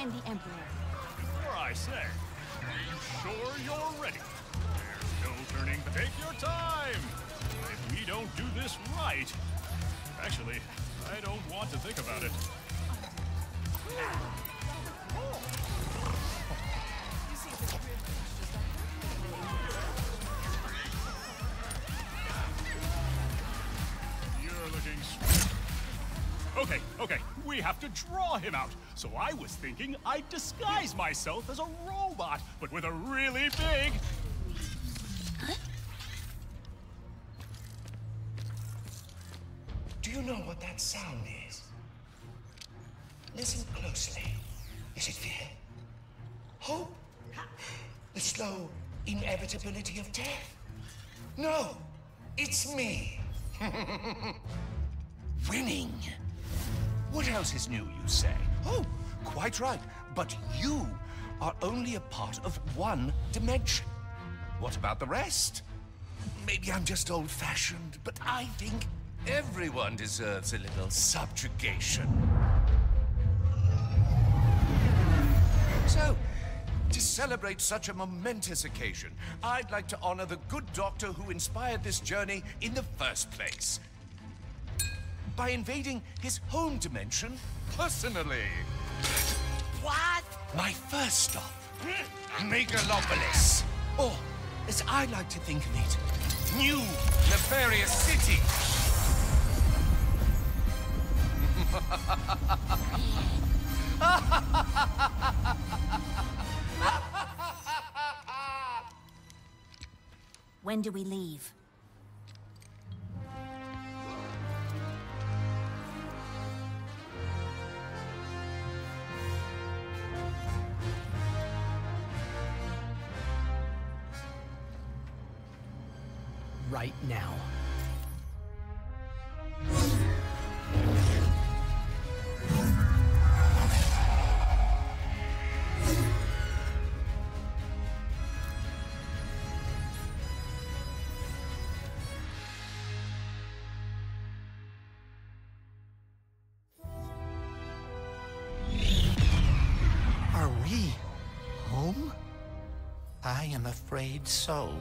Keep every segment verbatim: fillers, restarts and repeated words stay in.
find the Emperor. Before I say, are you sure you're ready? There's no turning. Take your time. If we don't do this right... Actually, I don't want to think about it. You're looking sweet. Okay, okay, we have to draw him out. So I was thinking I'd disguise myself as a robot, but with a really big... Do you know what that sound is? Listen closely. Is it fear? Hope? The slow inevitability of death? No, it's me. Winning. What else is new, you say? Oh, quite right. But you are only a part of one dimension. What about the rest? Maybe I'm just old-fashioned, but I think everyone deserves a little subjugation. So, to celebrate such a momentous occasion, I'd like to honor the good doctor who inspired this journey in the first place, by invading his home dimension personally. What? My first stop, Megalopolis. Or, as I like to think of it, New Nefarious City. When do we leave? Right now. Are we home? I am afraid so.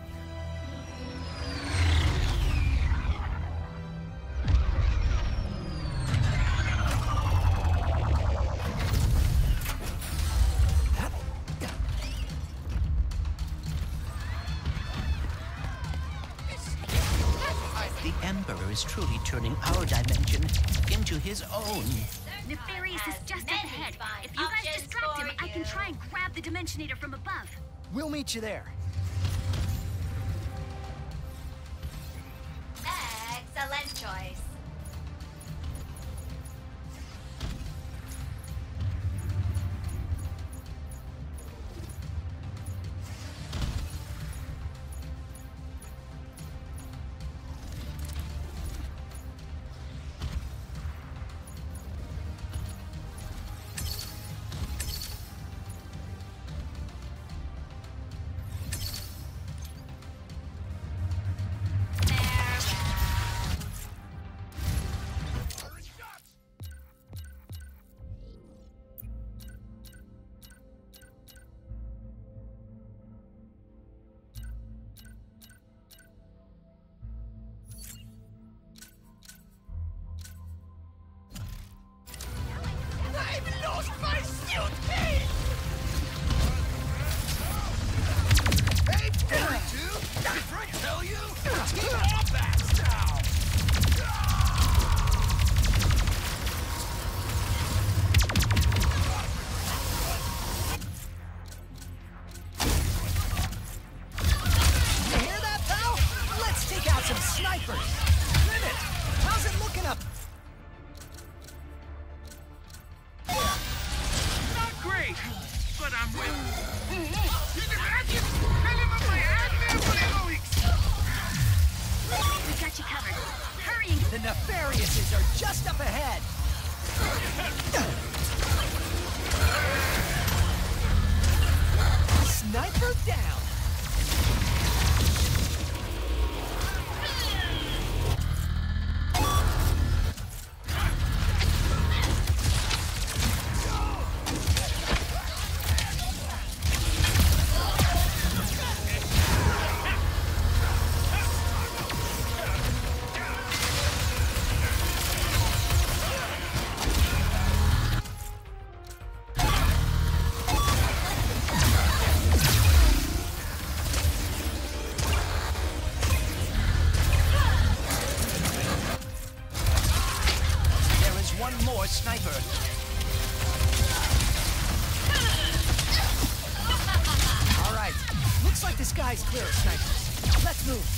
The Emperor is truly turning our dimension into his own. Nefarious is just up ahead. If you guys distract him, I can try and grab the Dimensionator from above. We'll meet you there. Excellent choice. The nefariouses are just up ahead. Sniper down. clear of snipers. Let's move.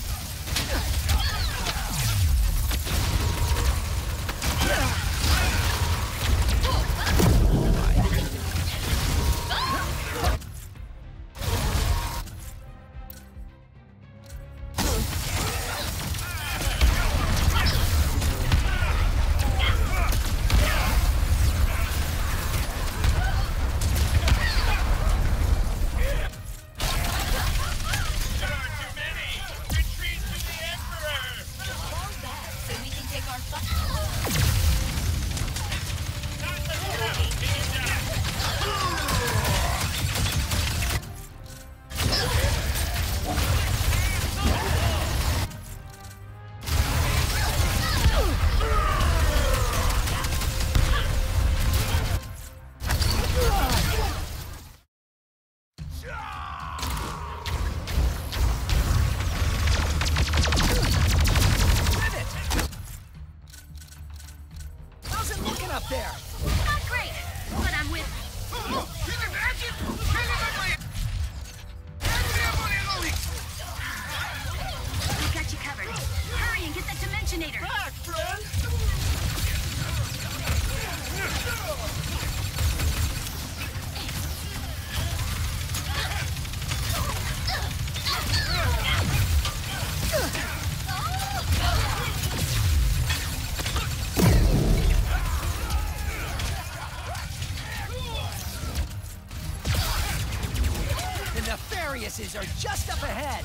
The nefarious are just up ahead.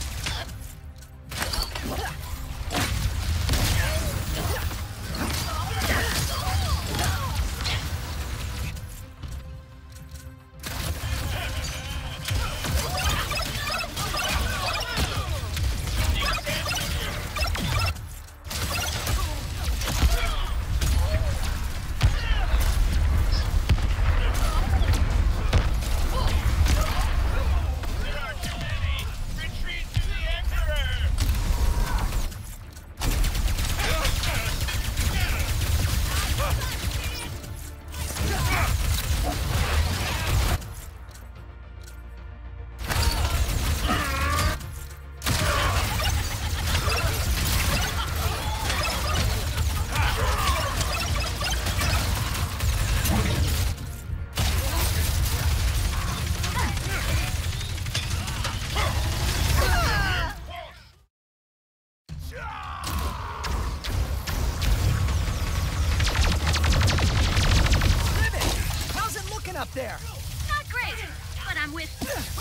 Up there. Not great, but I'm with.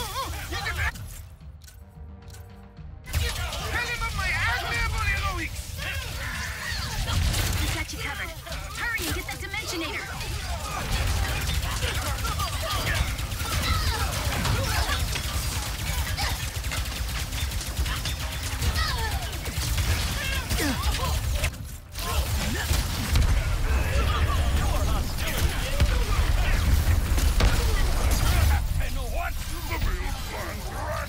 We got you covered. Hurry and get that dimensionator. And what the real fun?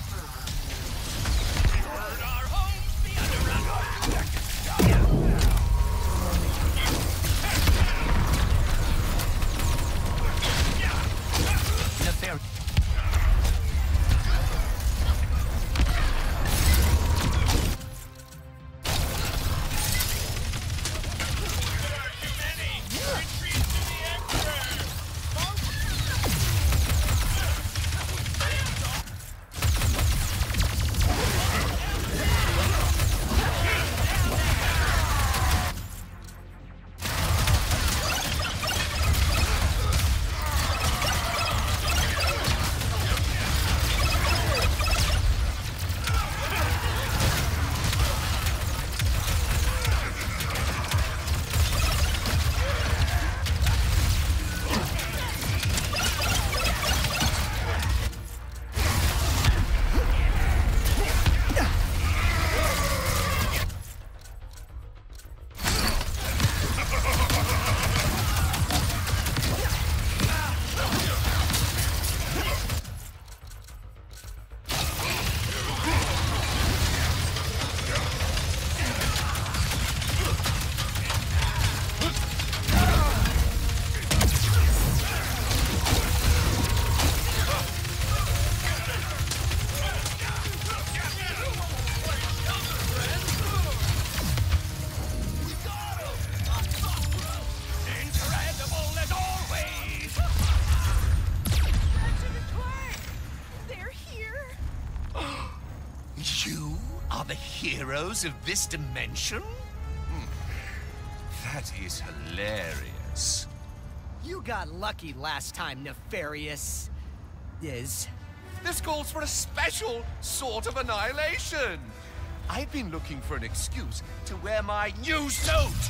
You are the heroes of this dimension? Hmm. That is hilarious. You got lucky last time, Nefarious. Is. This calls for a special sort of annihilation. I've been looking for an excuse to wear my new suit.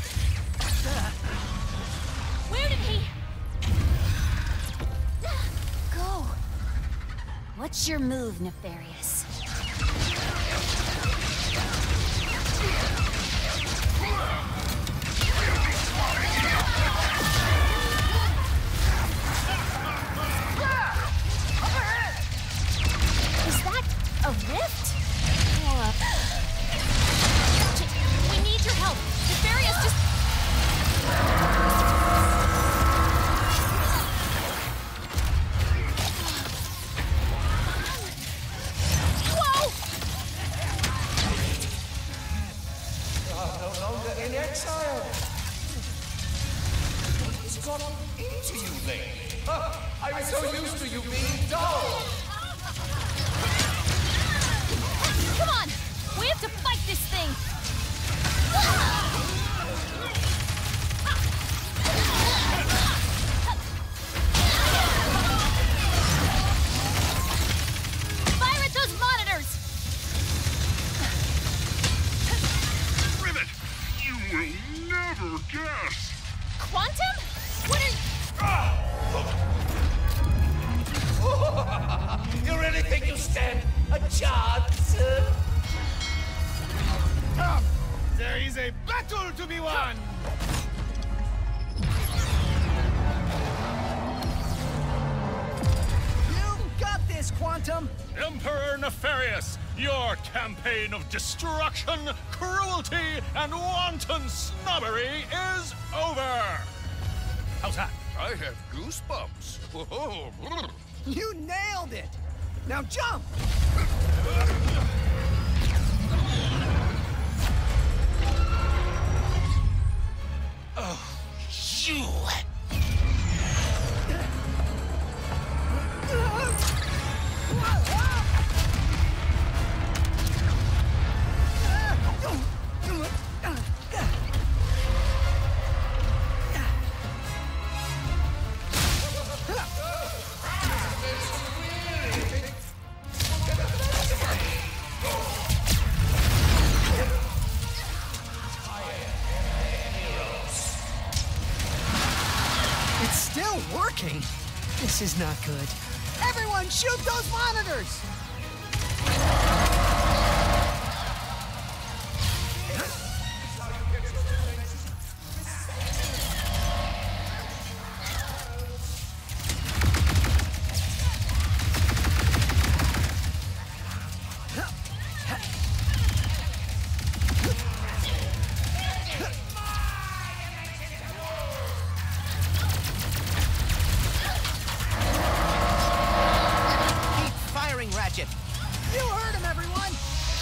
Where did he... go? What's your move, Nefarious? Is that a rift? Or a... Ratchet, we need your help. Nefarious just... In exile. What's got into you lately? Huh? I was so used to you being dull. Come on! We have to fight this thing! Fire at those monitors! Rivet! You will never guess! Quantum? What are you... You really think you stand a chance? Come! There is a battle to be won! You got this, Quantum! Emperor Nefarious, your campaign of destruction, cruelty, and wanton snobbery is over! How's that? I have goosebumps. You nailed it! Now jump! Oh, you! It's still working. This is not good. Everyone, shoot those monitors! Ratchet. You heard him, everyone!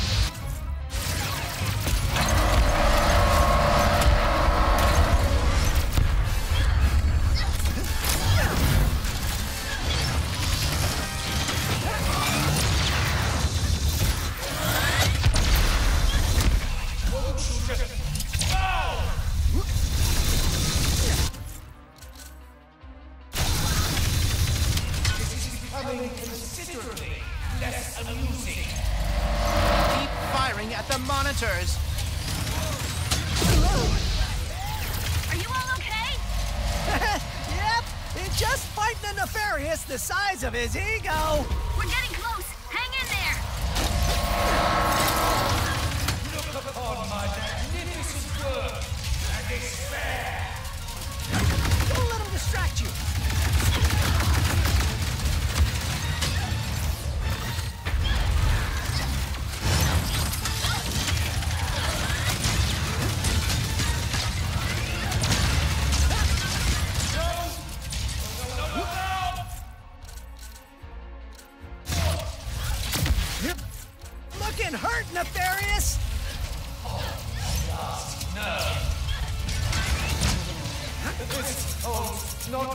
Considerably less amusing. Keep firing at the monitors. Are you all okay? Yep, it's just fighting a Nefarious the size of his ego. We're getting close. Hang in there. Look upon my magnificent work and despair. Don't let him distract you. Looking hurt, Nefarious! No. This holds not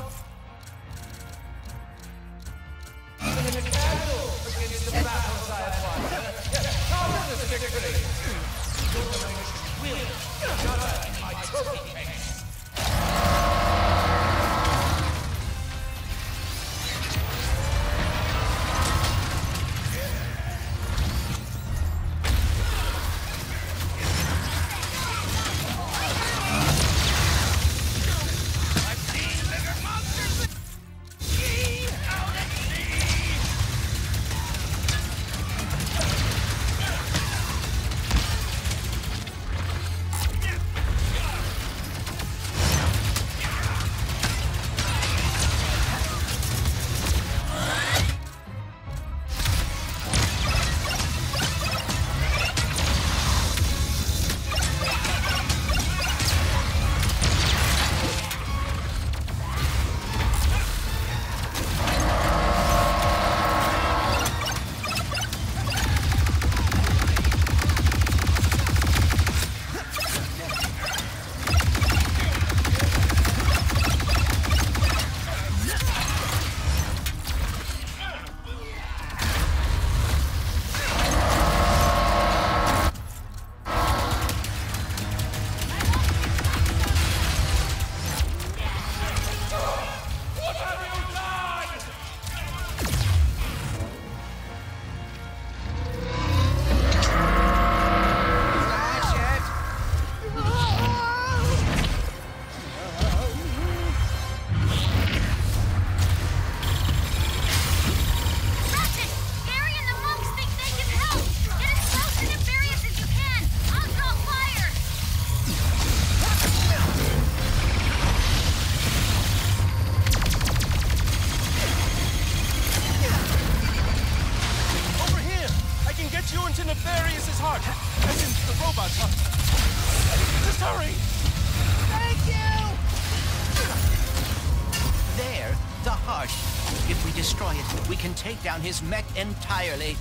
even a candle against the battles I have won. victory! Will shudder in my turtle case! Nefarious's heart! As in the robot's heart! Just hurry! Thank you! There, the heart. If we destroy it, we can take down his mech entirely.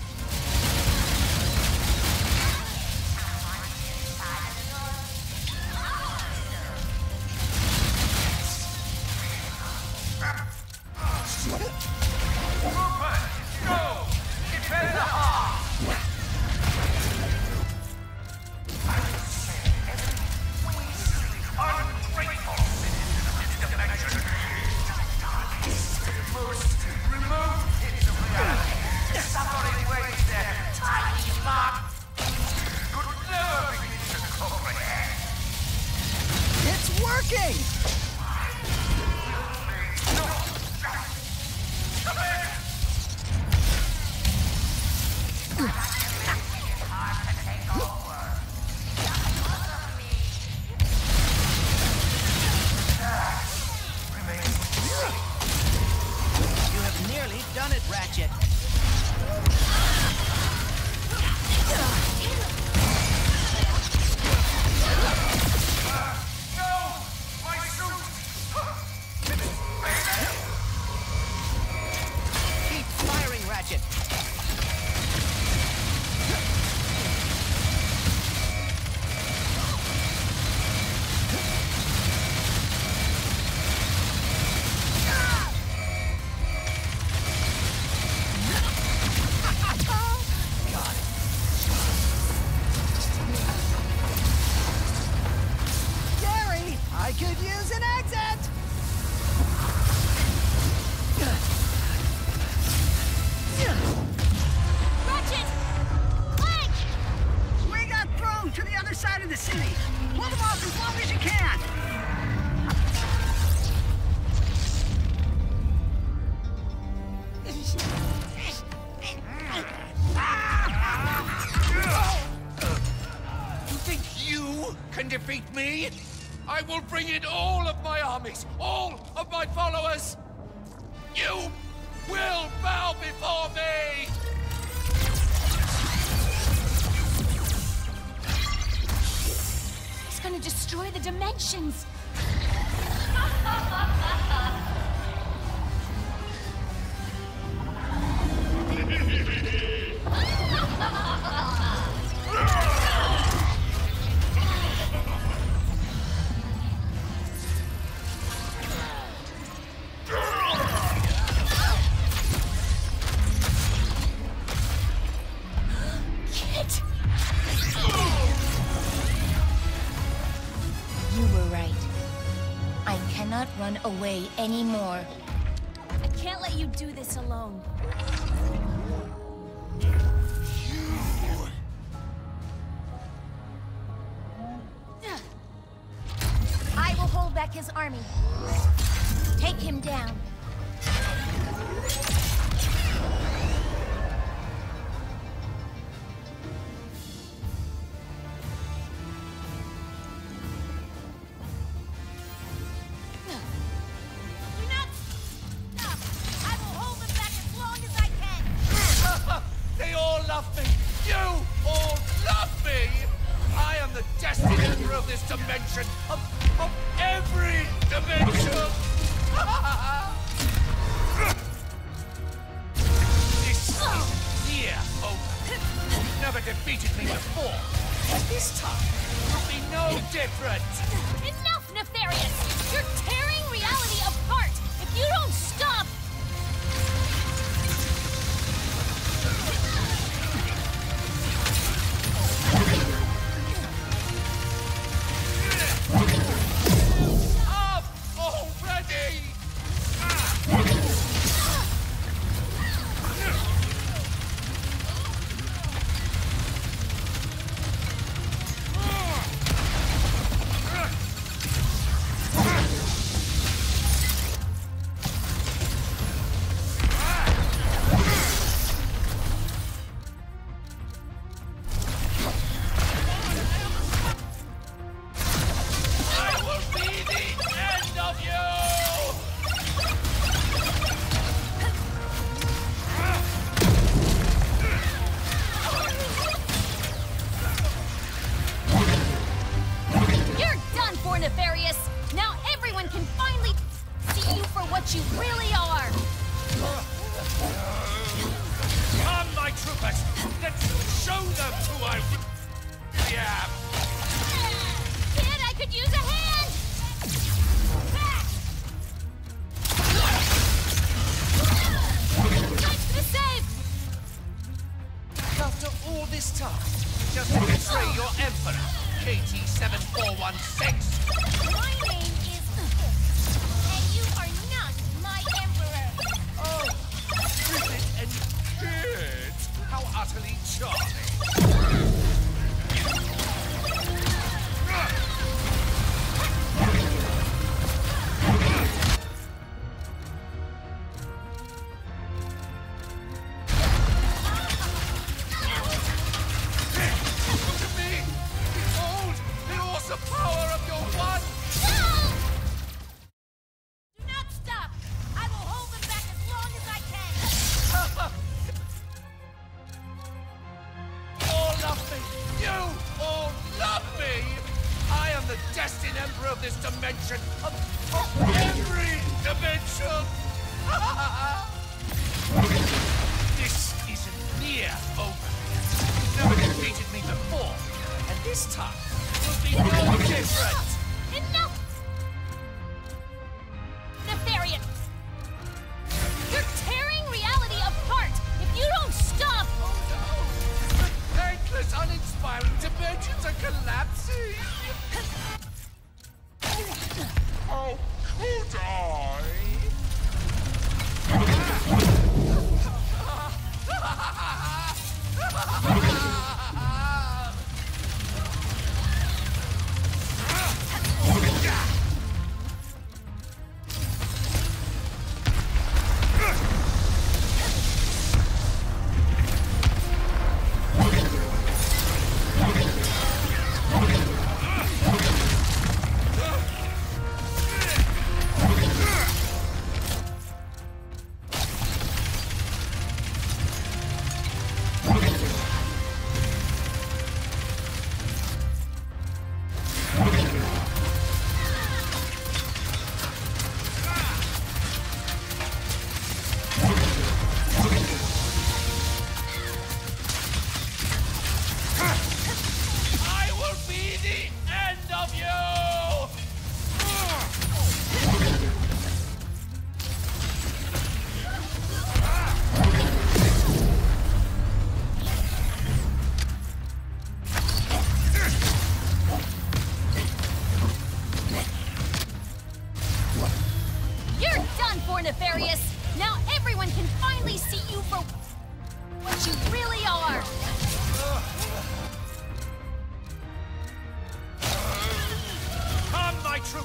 It's working! You have nearly done it, Ratchet. Keep firing, Ratchet. Gary, I could use an exit! Ratchet! Clank! We got thrown to the other side of the city. Pull them off as long as you can. You think you can defeat me? I will bring in all of my armies, all of my followers. You will bow before me! He's gonna destroy the dimensions. Kit! cannot run away anymore. I can't let you do this alone. I will hold back his army. Take him down. Dimension of, of every dimension! This is near over. You've never defeated me before. But this time will be no different. Enough, Nefarious! You're tearing reality apart! If you don't stop... Nefarious! Now everyone can finally see you for what you really are! Come, my troopers! Let's show them who I really am! Kid, I could use a hand! Thanks for the save! After all this time, just to betray your emperor, K T seven four one six! My name is... and you are not my emperor! Oh, visit and kids! How utterly charming! Destined emperor of this dimension, of, of every dimension! This isn't near over. You've never defeated me before, and this time will be no different! Enough! Nefarious! You're tearing reality apart! If you don't stop... Oh no! The thankless, uninspiring dimensions are collapsing! Oh, could I?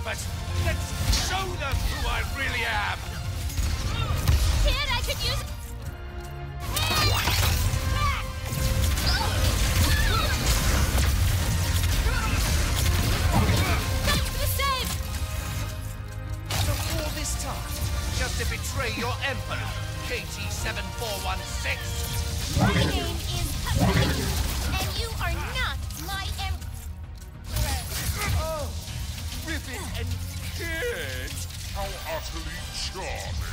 troopers! Let's show them who I really am! Kid, I could use... Thanks for the save! So all this time, just to betray your emperor, K T seven four one six? My name is... and you are not my emperor. Oh, Ribbit and Kid! How utterly charming!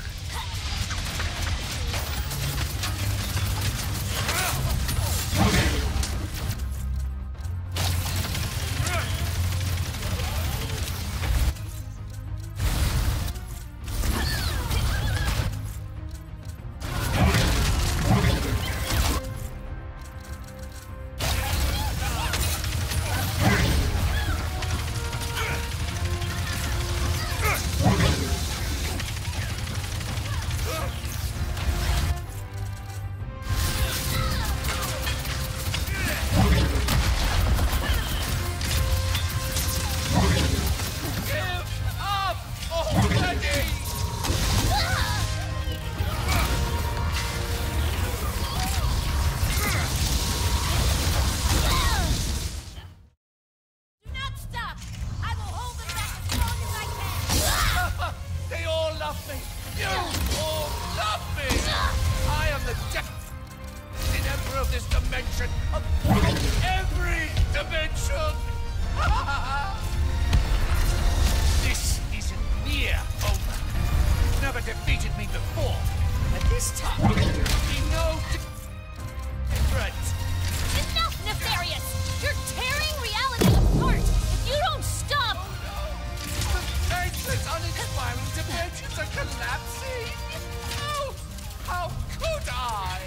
Enough, Nefarious! You're tearing reality apart! If you don't stop... Endless, uninspiring dimensions are collapsing! Oh, how could I?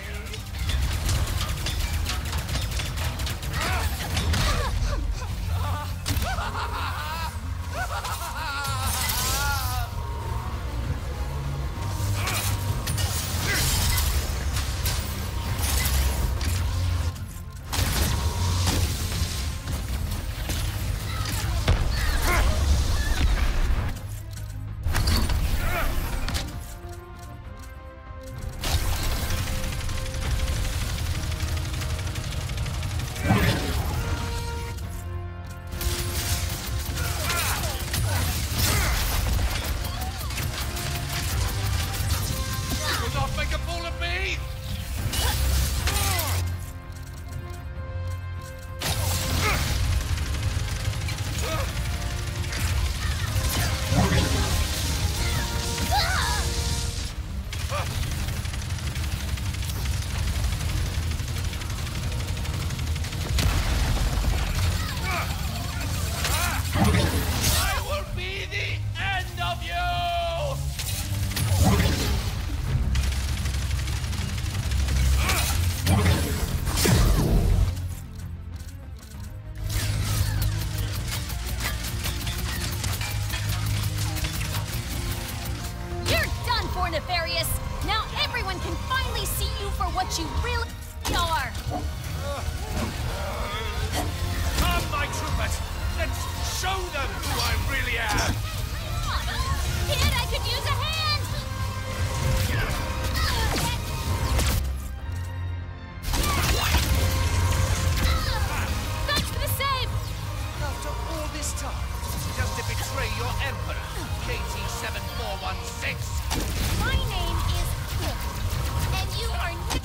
Nefarious! Now everyone can finally see you for what you really are! Come, my troopers! Let's show them who I really am! Kid, I could use a hand! Thanks for the save! After all this time, just to betray your emperor, K T seven four one six? My name is... and you are not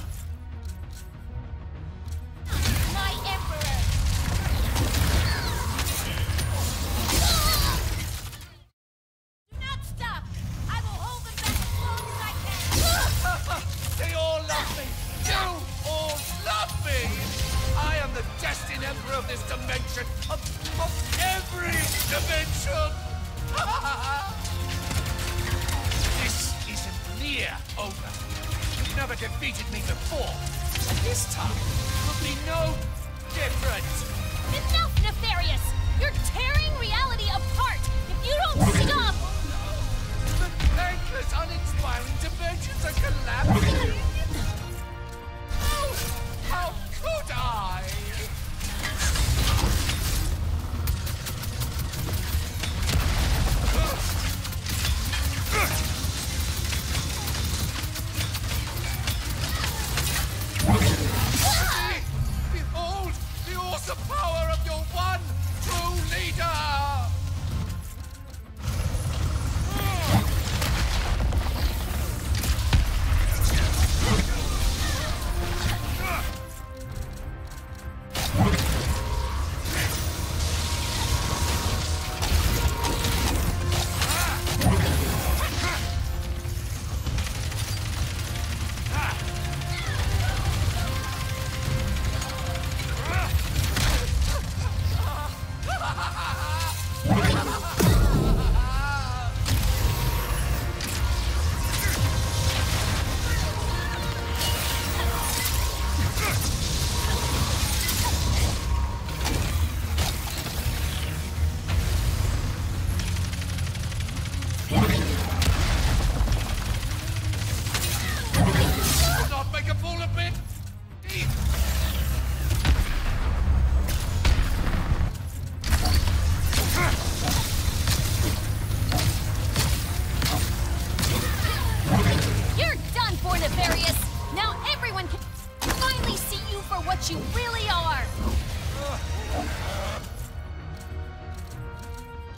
my emperor! Do not stop! I will hold them back as long as I can! They all love me! You all love me! I am the destined emperor of this dimension, of, of every dimension! This isn't near over. You've never defeated me before. And this time will be no different. Enough, Nefarious! You're tearing reality apart! If you don't stop... The thankless, uninspiring dimensions are collapsing! Oh, how could I? the power of your one true leader! You're done for, Nefarious! Now everyone can finally see you for what you really are!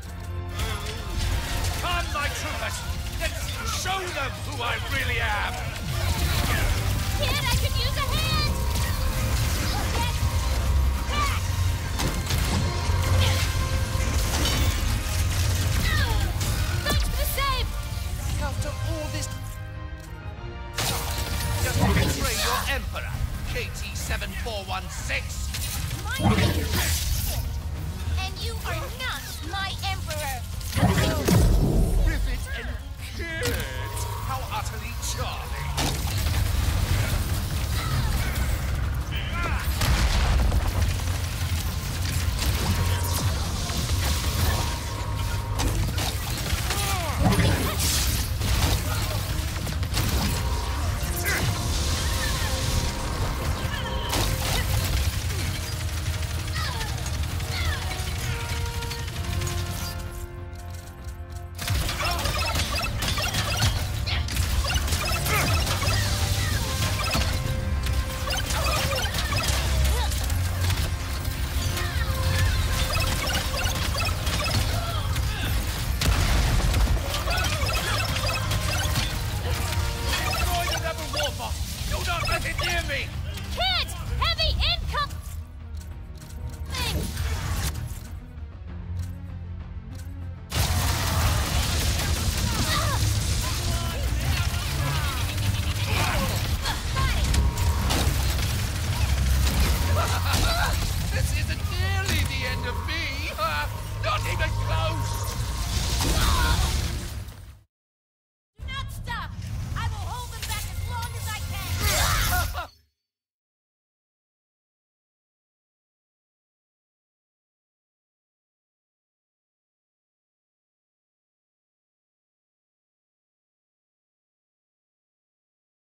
Come, my troopers! Let's show them who I really am!